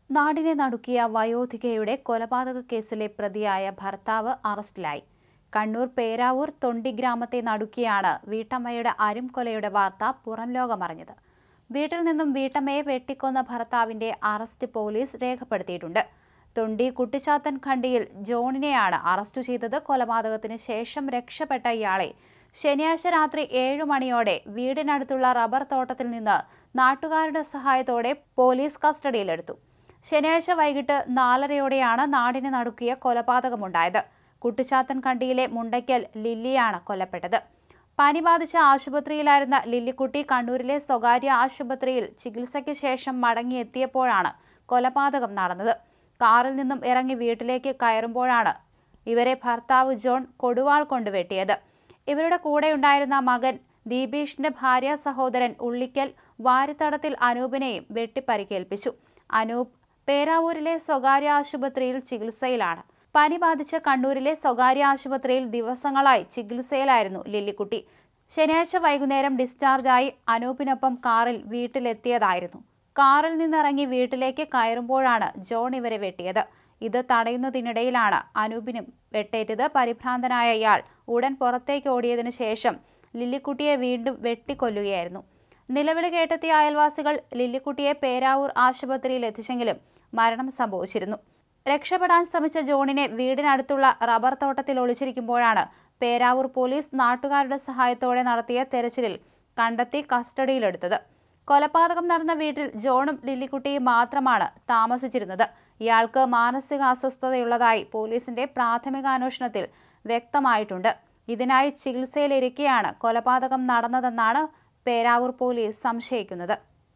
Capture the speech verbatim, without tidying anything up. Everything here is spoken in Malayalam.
നാടിനെ നടുക്കിയ വയോധികയുടെ കൊലപാതക കേസിലെ പ്രതിയായ ഭർത്താവ് അറസ്റ്റിലായി. കണ്ണൂർ പേരാവൂർ തൊണ്ടി ഗ്രാമത്തെ നടുക്കിയാണ് വീട്ടമ്മയുടെ അരുംകൊലയുടെ വാർത്ത പുറംലോകമറിഞ്ഞത്. വീട്ടിൽ നിന്നും വീട്ടമ്മയെ വെട്ടിക്കൊന്ന ഭർത്താവിന്റെ അറസ്റ്റ് പോലീസ് രേഖപ്പെടുത്തിയിട്ടുണ്ട്. തൊണ്ടി കുട്ടിച്ചാത്തൻ ഖണ്ടിയിൽ ജോണിനെയാണ് അറസ്റ്റ് ചെയ്തത്. കൊലപാതകത്തിന് ശേഷം രക്ഷപ്പെട്ട ഇയാളെ ശനിയാഴ്ച രാത്രി ഏഴു മണിയോടെ വീടിനടുത്തുള്ള റബ്ബർ തോട്ടത്തിൽ നിന്ന് നാട്ടുകാരുടെ സഹായത്തോടെ പോലീസ് കസ്റ്റഡിയിലെടുത്തു. ശനിയാഴ്ച വൈകിട്ട് നാലരയോടെയാണ് നാടിനെ നടുക്കിയ കൊലപാതകമുണ്ടായത്. കുട്ടിച്ചാത്തൻ ഖണ്ടിയിലെ മുണ്ടയ്ക്കൽ ലില്ലിയാണ് കൊല്ലപ്പെട്ടത്. പനി ബാധിച്ച ആശുപത്രിയിലായിരുന്ന ലില്ലിക്കുട്ടി കണ്ണൂരിലെ സ്വകാര്യ ആശുപത്രിയിൽ ചികിത്സയ്ക്ക് ശേഷം മടങ്ങിയെത്തിയപ്പോഴാണ് കൊലപാതകം നടന്നത്. കാറിൽ നിന്നും ഇറങ്ങി വീട്ടിലേക്ക് കയറുമ്പോഴാണ് ഇവരെ ഭർത്താവ് ജോൺ കൊടുവാൾ കൊണ്ട് വെട്ടിയത്. ഇവരുടെ കൂടെയുണ്ടായിരുന്ന മകൻ ദീപീഷിന്റെ ഭാര്യ സഹോദരൻ ഉള്ളിക്കൽ വാരിത്തടത്തിൽ അനൂപിനെയും വെട്ടിപ്പരിക്കേൽപ്പിച്ചു. അനൂപ് പേരാവൂരിലെ സ്വകാര്യ ആശുപത്രിയിൽ ചികിത്സയിലാണ്. പനി ബാധിച്ച കണ്ണൂരിലെ സ്വകാര്യ ആശുപത്രിയിൽ ദിവസങ്ങളായി ചികിത്സയിലായിരുന്നു ലില്ലിക്കുട്ടി. ശനിയാഴ്ച വൈകുന്നേരം ഡിസ്ചാർജായി അനൂപിനൊപ്പം കാറിൽ വീട്ടിലെത്തിയതായിരുന്നു. കാറിൽ നിന്നിറങ്ങി വീട്ടിലേക്ക് കയറുമ്പോഴാണ് ജോൺ ഇവരെ വെട്ടിയത്. ഇത് തടയുന്നതിനിടയിലാണ് അനൂപിനും വെട്ടേറ്റത്. പരിഭ്രാന്തനായ ഇയാൾ ഉടൻ പുറത്തേക്ക് ഓടിയതിനു ശേഷം ലില്ലിക്കുട്ടിയെ വീണ്ടും വെട്ടിക്കൊല്ലുകയായിരുന്നു. നിലവിളി കേട്ടെത്തിയ അയൽവാസികൾ ലില്ലിക്കുട്ടിയെ പേരാവൂർ ആശുപത്രിയിൽ എത്തിച്ചെങ്കിലും മരണം സംഭവിച്ചിരുന്നു. രക്ഷപ്പെടാൻ ശ്രമിച്ച ജോണിനെ വീടിനടുത്തുള്ള റബ്ബർ തോട്ടത്തിൽ ഒളിച്ചിരിക്കുമ്പോഴാണ് പേരാവൂർ പോലീസ് നാട്ടുകാരുടെ സഹായത്തോടെ നടത്തിയ തെരച്ചിലിൽ കണ്ടെത്തി കസ്റ്റഡിയിലെടുത്തത്. കൊലപാതകം നടന്ന വീട്ടിൽ ജോണും ലില്ലിക്കുട്ടിയും മാത്രമാണ് താമസിച്ചിരുന്നത്. ഇയാൾക്ക് മാനസിക അസ്വസ്ഥതയുള്ളതായി പോലീസിന്റെ പ്രാഥമികാന്വേഷണത്തിൽ വ്യക്തമായിട്ടുണ്ട്. ഇതിനായി ചികിത്സയിലിരിക്കെയാണ് കൊലപാതകം നടന്നതെന്നാണ് പേരാവൂർ പോലീസ് സംശയിക്കുന്നത്.